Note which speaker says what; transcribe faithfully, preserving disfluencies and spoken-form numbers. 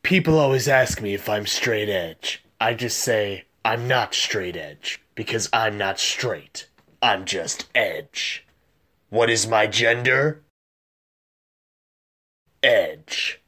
Speaker 1: People always ask me if I'm straight edge. I just say, I'm not straight edge, because I'm not straight. I'm just edge. What is my gender? Edge.